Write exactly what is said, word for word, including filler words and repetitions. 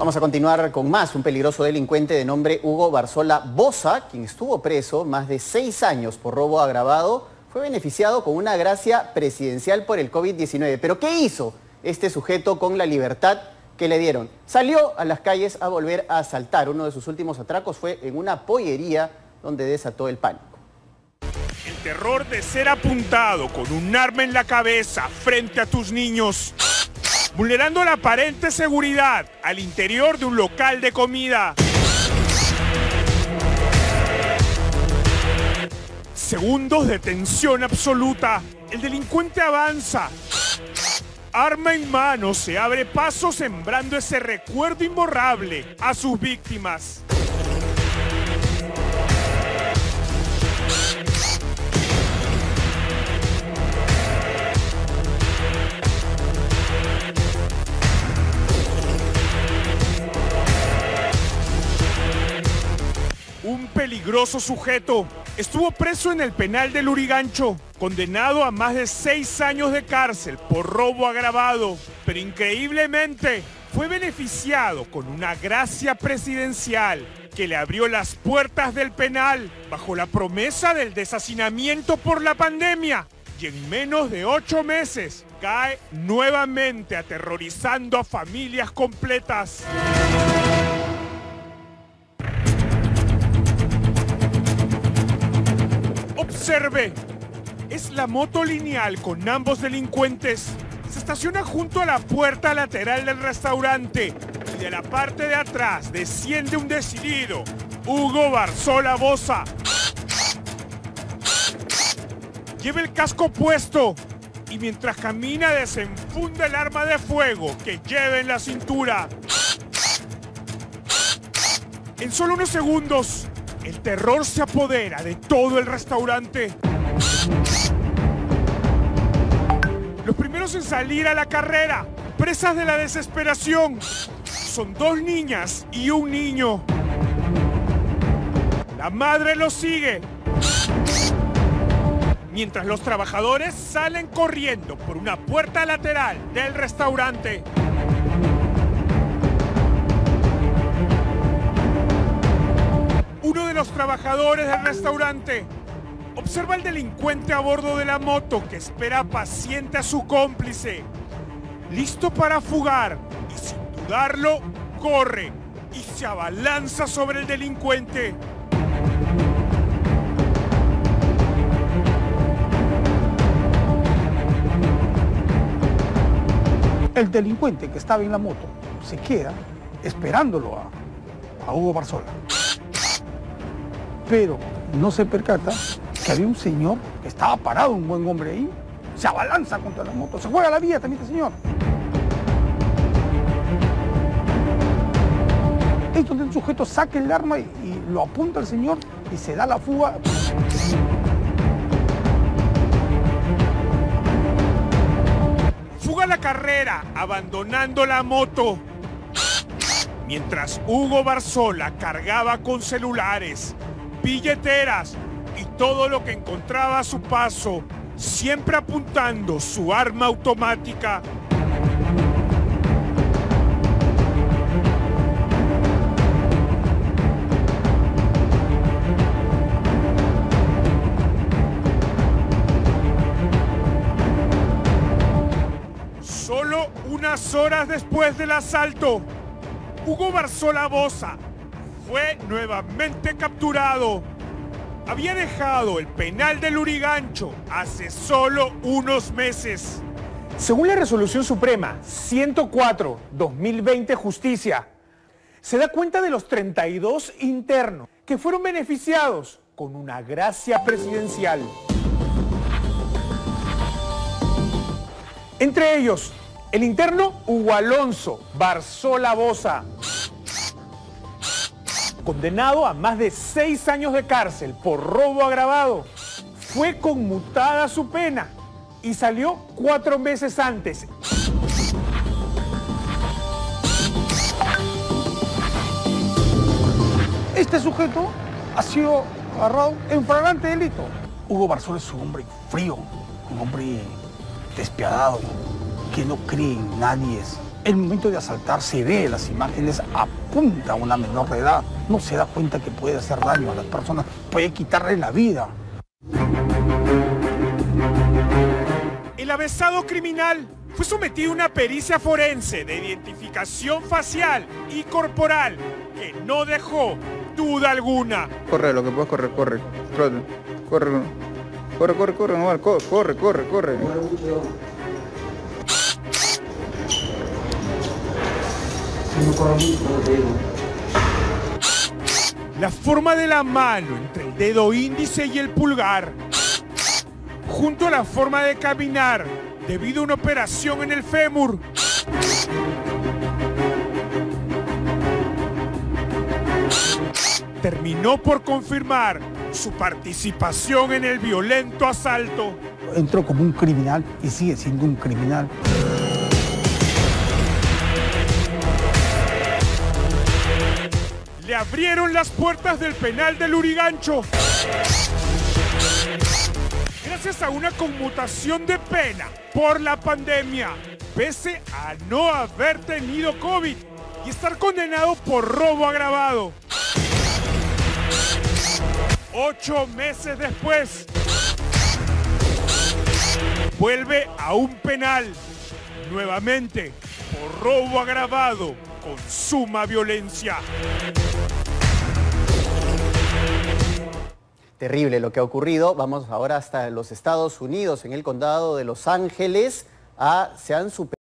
Vamos a continuar con más. Un peligroso delincuente de nombre Hugo Barzola Bosa, quien estuvo preso más de seis años por robo agravado, fue beneficiado con una gracia presidencial por el COVID diecinueve. ¿Pero qué hizo este sujeto con la libertad que le dieron? Salió a las calles a volver a asaltar. Uno de sus últimos atracos fue en una pollería donde desató el pánico. El terror de ser apuntado con un arma en la cabeza frente a tus niños, vulnerando la aparente seguridad al interior de un local de comida. Segundos de tensión absoluta. El delincuente avanza. Arma en mano, se abre paso sembrando ese recuerdo imborrable a sus víctimas. Un peligroso sujeto estuvo preso en el penal de Lurigancho, condenado a más de seis años de cárcel por robo agravado, pero increíblemente fue beneficiado con una gracia presidencial que le abrió las puertas del penal bajo la promesa del deshacinamiento por la pandemia, y en menos de ocho meses cae nuevamente aterrorizando a familias completas. Observe, es la moto lineal con ambos delincuentes. Se estaciona junto a la puerta lateral del restaurante y de la parte de atrás desciende un decidido Hugo Barzola Bosa. Lleva el casco puesto y mientras camina desenfunda el arma de fuego que lleva en la cintura. En solo unos segundos, el terror se apodera de todo el restaurante. Los primeros en salir a la carrera, presas de la desesperación, son dos niñas y un niño. La madre los sigue, mientras los trabajadores salen corriendo por una puerta lateral del restaurante. Uno de los trabajadores del restaurante observa al delincuente a bordo de la moto que espera paciente a su cómplice, listo para fugar, y sin dudarlo, corre y se abalanza sobre el delincuente. El delincuente que estaba en la moto se queda esperándolo a, a Hugo Barzola. Pero no se percata que había un señor que estaba parado, un buen hombre ahí, se abalanza contra la moto, se juega la vida también este señor. Es donde el sujeto saca el arma y, y lo apunta al señor y se da la fuga. Fuga la carrera, abandonando la moto. Mientras Hugo Barzola cargaba con celulares, billeteras y todo lo que encontraba a su paso, siempre apuntando su arma automática. Solo unas horas después del asalto, Hugo Barzola Bosa fue nuevamente capturado. Había dejado el penal de Lurigancho hace solo unos meses. Según la Resolución Suprema ciento cuatro guión dos mil veinte Justicia, se da cuenta de los treinta y dos internos que fueron beneficiados con una gracia presidencial. Entre ellos, el interno Hugo Alonso Barzola Bosa, condenado a más de seis años de cárcel por robo agravado, fue conmutada su pena y salió cuatro meses antes. Este sujeto ha sido agarrado en flagrante delito. Hugo Barzola es un hombre frío, un hombre despiadado, que no cree en nadie, El momento de asaltar se ve, las imágenes apunta a una menor de edad. No se da cuenta que puede hacer daño a las personas, puede quitarle la vida. El avesado criminal fue sometido a una pericia forense de identificación facial y corporal que no dejó duda alguna. Corre, lo que puedes correr, corre. Corre, corre, corre, corre, corre, no, corre, corre, corre. La forma de la mano entre el dedo índice y el pulgar, junto a la forma de caminar debido a una operación en el fémur. Terminó por confirmar su participación en el violento asalto. Entró como un criminal y sigue siendo un criminal. Le abrieron las puertas del penal de Lurigancho. Gracias a una conmutación de pena por la pandemia, pese a no haber tenido COVID y estar condenado por robo agravado. Ocho meses después, vuelve a un penal, nuevamente por robo agravado con suma violencia. Terrible lo que ha ocurrido. Vamos ahora hasta los Estados Unidos, en el condado de Los Ángeles. Ah, se han superado